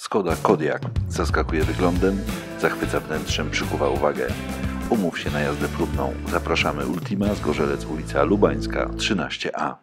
Skoda Kodiaq zaskakuje wyglądem, zachwyca wnętrzem, przykuwa uwagę. Umów się na jazdę próbną. Zapraszamy Ultima, Zgorzelec, ulica Lubańska, 13A.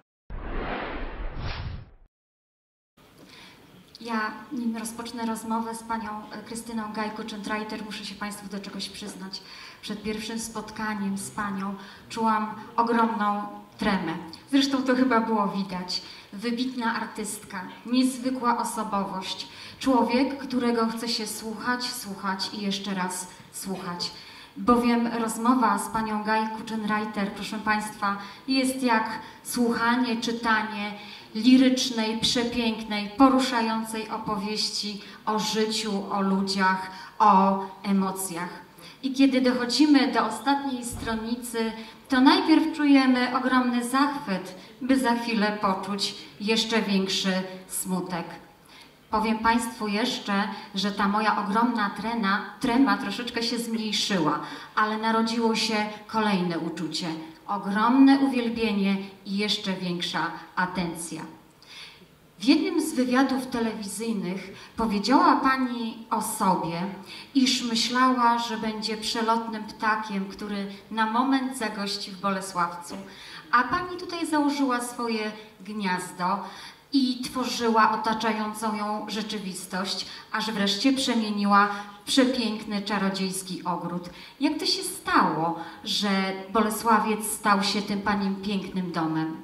Ja, nim rozpocznę rozmowę z panią Krystyną Gajko-Czyntrajter, muszę się państwu do czegoś przyznać. Przed pierwszym spotkaniem z panią czułam ogromną tremę. Zresztą to chyba było widać. Wybitna artystka, niezwykła osobowość. Człowiek, którego chce się słuchać i jeszcze raz słuchać. Bowiem rozmowa z panią Gajko-Czyntrajter, proszę państwa, jest jak słuchanie, czytanie lirycznej, przepięknej, poruszającej opowieści o życiu, o ludziach, o emocjach. I kiedy dochodzimy do ostatniej stronicy, to najpierw czujemy ogromny zachwyt, by za chwilę poczuć jeszcze większy smutek. Powiem państwu jeszcze, że ta moja ogromna trema troszeczkę się zmniejszyła, ale narodziło się kolejne uczucie. Ogromne uwielbienie i jeszcze większa atencja. W jednym z wywiadów telewizyjnych powiedziała pani o sobie, iż myślała, że będzie przelotnym ptakiem, który na moment zagości w Bolesławcu. A pani tutaj założyła swoje gniazdo i tworzyła otaczającą ją rzeczywistość, aż wreszcie przemieniła w przepiękny, czarodziejski ogród. Jak to się stało, że Bolesławiec stał się tym pani pięknym domem?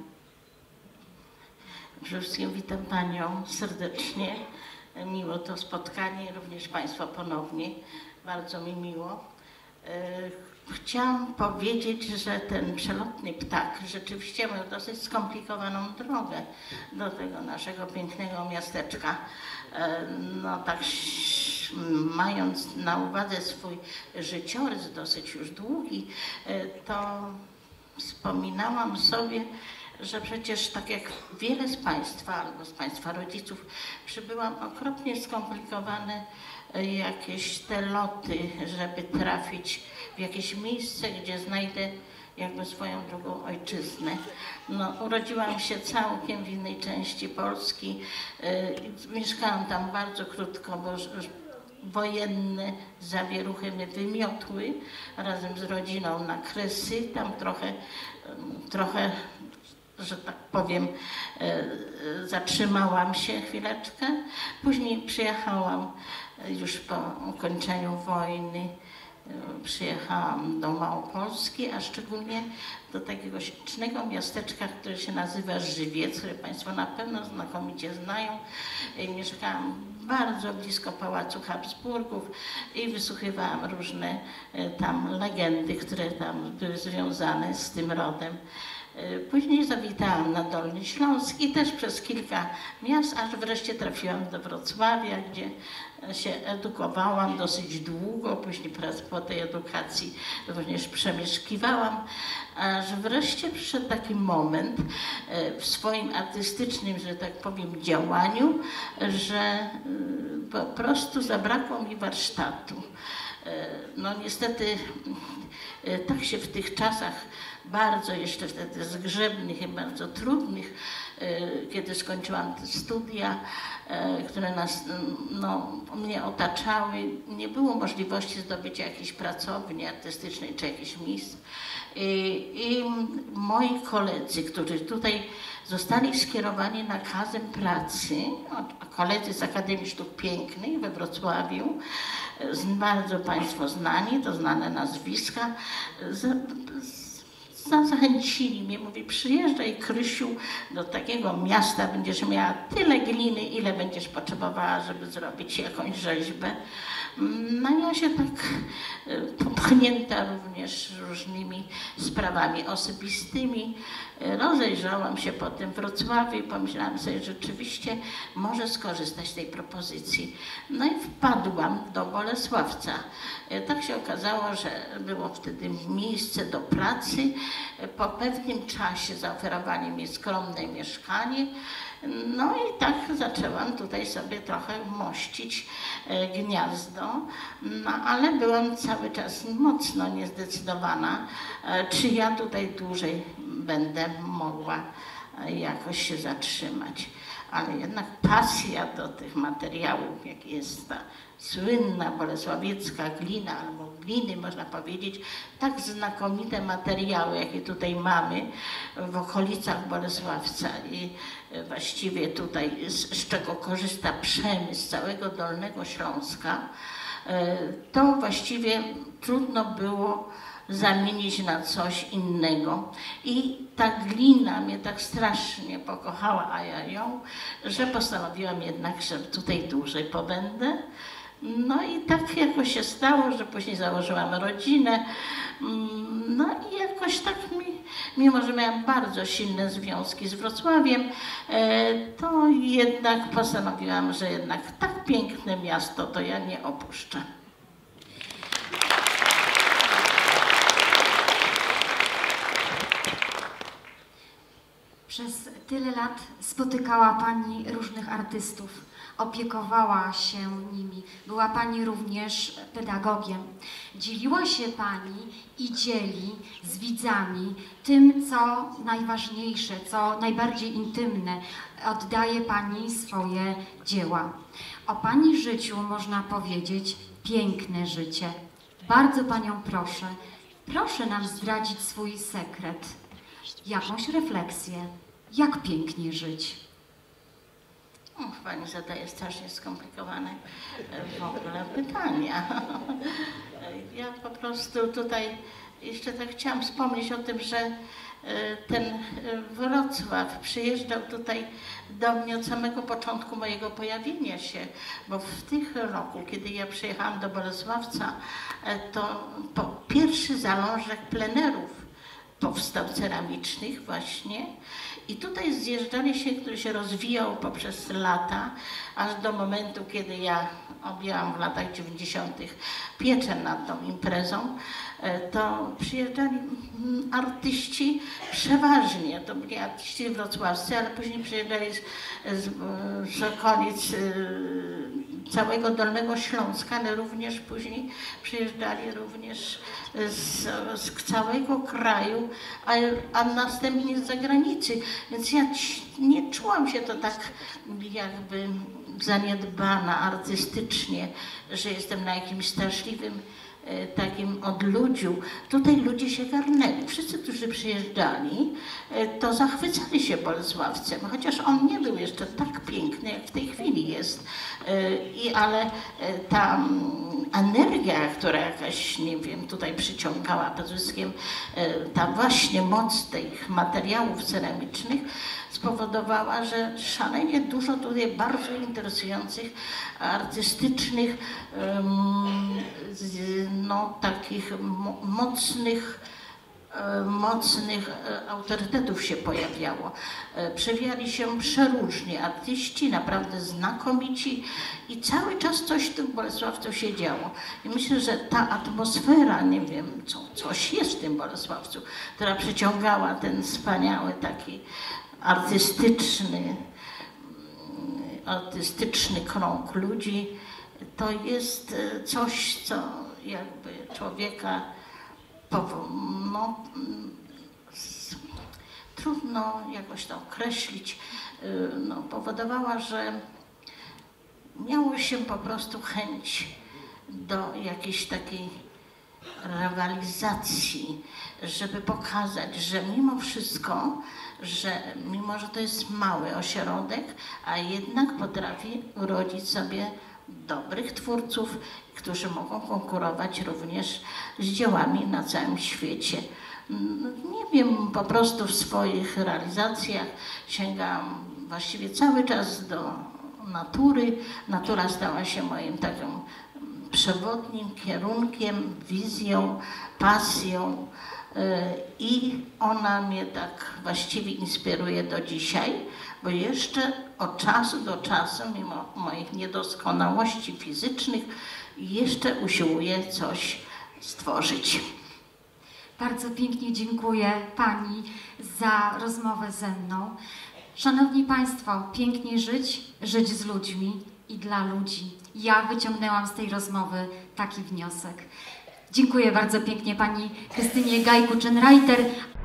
Przede wszystkim witam panią serdecznie. Miło to spotkanie, również państwa ponownie. Bardzo mi miło. Chciałam powiedzieć, że ten przelotny ptak rzeczywiście miał dosyć skomplikowaną drogę do tego naszego pięknego miasteczka. No tak, mając na uwadze swój życiorys dosyć już długi, to wspominałam sobie, że przecież tak jak wiele z państwa albo z państwa rodziców przybyłam okropnie skomplikowane jakieś te loty, żeby trafić w jakieś miejsce, gdzie znajdę jakby swoją drugą ojczyznę. No, urodziłam się całkiem w innej części Polski. Mieszkałam tam bardzo krótko, bo wojenne zawieruchy mnie wymiotły razem z rodziną na Kresy. Tam trochę, że tak powiem, zatrzymałam się chwileczkę. Później przyjechałam już po ukończeniu wojny. Przyjechałam do Małopolski, a szczególnie do takiego ślicznego miasteczka, które się nazywa Żywiec, które państwo na pewno znakomicie znają. Mieszkałam bardzo blisko Pałacu Habsburgów i wysłuchiwałam różne tam legendy, które tam były związane z tym rodem. Później zawitałam na Dolny Śląsk i też przez kilka miast, aż wreszcie trafiłam do Wrocławia, gdzie się edukowałam dosyć długo. Później po tej edukacji również przemieszkiwałam, aż wreszcie przyszedł taki moment w swoim artystycznym, że tak powiem, działaniu, że po prostu zabrakło mi warsztatu. No niestety tak się w tych czasach bardzo jeszcze wtedy zgrzebnych i bardzo trudnych, kiedy skończyłam te studia, które mnie otaczały, nie było możliwości zdobycia jakiejś pracowni artystycznej czy jakichś miejsc. I moi koledzy, którzy tutaj zostali skierowani nakazem pracy, koledzy z Akademii Sztuk Pięknych we Wrocławiu, bardzo państwo znani, to znane nazwiska, zachęcili mnie, mówi: przyjeżdżaj, Krysiu, do takiego miasta, będziesz miała tyle gliny, ile będziesz potrzebowała, żeby zrobić jakąś rzeźbę. No ja się tak popchnięta również różnymi sprawami osobistymi rozejrzałam się po tym Wrocławiu i pomyślałam sobie, że rzeczywiście może skorzystać z tej propozycji. No i wpadłam do Bolesławca. Tak się okazało, że było wtedy miejsce do pracy. Po pewnym czasie zaoferowali mi skromne mieszkanie. No i tak zaczęłam tutaj sobie trochę mościć gniazdo, no ale byłam cały czas mocno niezdecydowana, czy ja tutaj dłużej będę mogła jakoś się zatrzymać. ale jednak pasja do tych materiałów, jak jest ta słynna bolesławiecka glina, albo gliny można powiedzieć, tak znakomite materiały, jakie tutaj mamy w okolicach Bolesławca i właściwie tutaj z czego korzysta przemysł całego Dolnego Śląska, to właściwie trudno było zamienić na coś innego. I ta glina mnie tak strasznie pokochała, a ja ją, że postanowiłam jednak, że tutaj dłużej pobędę. No i tak jakoś się stało, że później założyłam rodzinę. No i jakoś tak mimo że miałam bardzo silne związki z Wrocławiem, to jednak postanowiłam, że jednak tak piękne miasto to ja nie opuszczę. Przez tyle lat spotykała Pani różnych artystów, opiekowała się nimi. Była Pani również pedagogiem. Dzieliła się Pani i dzieli z widzami tym, co najważniejsze, co najbardziej intymne. Oddaje Pani swoje dzieła. O Pani życiu można powiedzieć piękne życie. Bardzo Panią proszę nam zdradzić swój sekret. Jakąś refleksję, jak pięknie żyć. Pani zadaje strasznie skomplikowane w ogóle pytania. Ja po prostu tutaj jeszcze tak chciałam wspomnieć o tym, że ten Wrocław przyjeżdżał tutaj do mnie od samego początku mojego pojawienia się, bo w tych roku, kiedy ja przyjechałam do Bolesławca, to pierwszy zalążek plenerów powstał ceramicznych właśnie i tutaj zjeżdżali się, który się rozwijał poprzez lata, aż do momentu, kiedy ja objęłam w latach 90. pieczę nad tą imprezą, to przyjeżdżali artyści przeważnie, to byli artyści wrocławscy, ale później przyjeżdżali z okolic całego Dolnego Śląska, ale również później przyjeżdżali również z całego kraju, a następnie z zagranicy. Więc ja nie czułam się to tak jakby zaniedbana artystycznie, że jestem na jakimś straszliwym takim odludziu. Tutaj ludzie się garnęli. Wszyscy, którzy przyjeżdżali, to zachwycali się Bolesławcem, chociaż on nie był jeszcze tak piękny, jak w tej chwili jest. Ale ta energia, która jakaś, nie wiem, tutaj przyciągała Pazuskiem, ta właśnie moc tych materiałów ceramicznych spowodowała, że szalenie dużo tutaj bardzo interesujących, artystycznych, no, takich mocnych autorytetów się pojawiało. Przewijali się przeróżni artyści, naprawdę znakomici i cały czas coś tu w Bolesławcu się działo. I myślę, że ta atmosfera, nie wiem, coś jest w tym Bolesławcu, która przyciągała ten wspaniały taki artystyczny krąg ludzi, to jest coś, co jakby człowieka trudno jakoś to określić, no, powodowała, że miało się po prostu chęć do jakiejś takiej rywalizacji, żeby pokazać, że mimo wszystko, że mimo, że to jest mały ośrodek, a jednak potrafi urodzić sobie dobrych twórców, którzy mogą konkurować również z dziełami na całym świecie. Nie wiem, po prostu w swoich realizacjach sięgam właściwie cały czas do natury. Natura stała się moim takim przewodnim kierunkiem, wizją, pasją i ona mnie tak właściwie inspiruje do dzisiaj, bo jeszcze od czasu do czasu, mimo moich niedoskonałości fizycznych, jeszcze usiłuję coś stworzyć. Bardzo pięknie dziękuję Pani za rozmowę ze mną. Szanowni Państwo, pięknie żyć z ludźmi i dla ludzi. Ja wyciągnęłam z tej rozmowy taki wniosek. Dziękuję bardzo pięknie Pani Krystynie Gajku-Czenreiter.